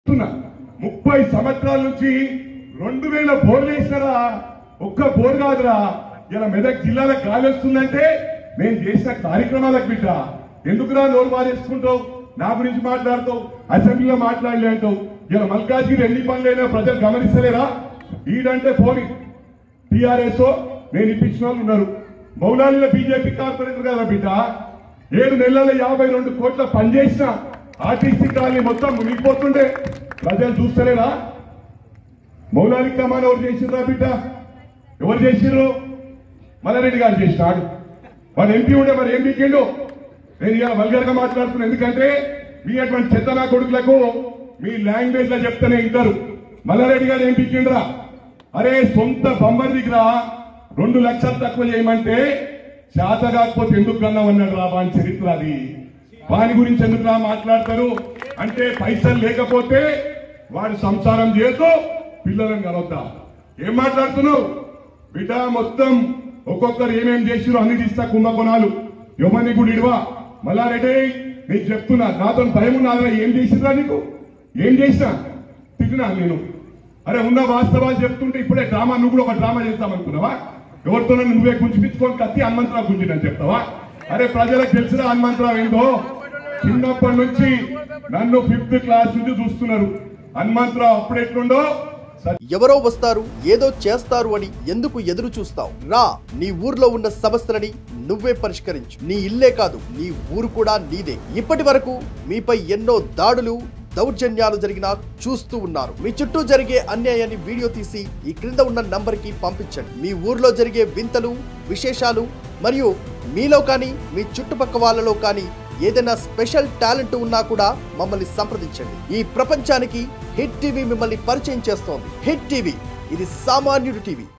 30 సంవత్సరాల నుంచి 2000 బోర్లు వేసినారా? ఒక్క బోర్ కాదురా. ఇలా మెదక్ జిల్లాలో గాలి వస్తుందంటే నేను చేసిన కార్యక్రమాలకు బిడ్డ. ఎందుకురా నోరు మారేసుకుంటావు? నా గురించి మాట్లాడుతావు, అసెంబ్లీలో మాట్లాడలే అంటావు. ఇలా మల్కాజ్గిరి ఎన్ని పనులైనా ప్రజలు గమనిస్తలేరా? ఈడంటే పోని టీఆర్ఎస్ నేను ఇప్పించిన వాళ్ళు ఉన్నారు. మౌలాలిలో బీజేపీ కార్పొరేటర్ కదా బిడ్డ. 7 నెలల 52 కోట్ల పనిచేసిన ఆర్టీసీ కాలనీ మొత్తం మునిగిపోతుండే ప్రజలు చూస్తలేరా? మౌలాలి కమాన్ ఎవరు చేసిర్రా బిడ్డ? ఎవరు చేసిర్రు? మల్లారెడ్డి గారు చేసినాడు. వాడు ఎంపీ ఉండే మరి ఏం పీకిండు? నేను ఇలా వల్గర్ గా మాట్లాడుతున్నా. ఎందుకంటే మీ అటువంటి చెత్త నా కొడుకులకు మీ లాంగ్వేజ్ లో చెప్తేనే ఇంటారు. మల్లారెడ్డి గారు ఏం పీకిండ్రా? అరే సొంత బొమ్మల దగ్గర 2 లక్షలు తక్కువ చేయమంటే చేత కాకపోతే ఎందుకు కన్నామన్నాడు రా. వాని చరిత్ర అది. వాని గురించి ఎందుకు రా మాట్లాడతారు అంటే పైసలు లేకపోతే వాడు సంసారం చేస్తూ పిల్లలను కలవద్దా? ఏం మాట్లాడుతున్నావు బిడ్డ? మొత్తం ఒక్కొక్కరు ఏమేం చేసిరో అన్ని తీస్తా కుంభకోణాలు. యువని గుడి ఇడవా మల్లారెడ్డి నీకు చెప్తున్నా. నాతో భయం ఉన్నదా? ఏం చేసిరా నీకు? ఏం చేసినా తిట్టినా నేను? అరే ఉన్న వాస్తవాలు చెప్తుంటే ఇప్పుడే డ్రామా, నువ్వు కూడా ఒక డ్రామా చేస్తామనుకున్నావా? ఎవరితో నువ్వే గుంజిపించుకొని కత్తి హనుమంతరావు గుంజినని చెప్తావా? అరే ప్రజలకు తెలిసిన హనుమంతరావు ఏందో చిన్నప్పటి నుంచి నన్ను 5th క్లాస్ నుంచి చూస్తున్నారు. హనుమంతరావు అప్పుడు ఎట్లుండో. ఎవరో వస్తారు ఏదో చేస్తారు అని ఎందుకు ఎదురు చూస్తావు? రా, నీ ఊర్లో ఉన్న సమస్యలని నువ్వే పరిష్కరించు. నీ ఇల్లే కాదు, నీ ఊరు కూడా నీదే. ఇప్పటి వరకు మీపై ఎన్నో దాడులు, దౌర్జన్యాలు జరిగినా చూస్తూ ఉన్నారు. మీ చుట్టూ జరిగే అన్యాయాన్ని వీడియో తీసి ఈ క్రింద ఉన్న నంబర్కి పంపించండి. మీ ఊర్లో జరిగే వింతలు, విశేషాలు మరియు మీలో కానీ మీ చుట్టుపక్క వాళ్ళలో కానీ ఏదైనా స్పెషల్ టాలెంట్ ఉన్నా కూడా మమ్మల్ని సంప్రదించండి. ఈ ప్రపంచానికి హిట్ టీవీ మిమ్మల్ని పరిచయం చేస్తోంది. హిట్ టీవీ, ఇది సామాన్యుడి టీవీ.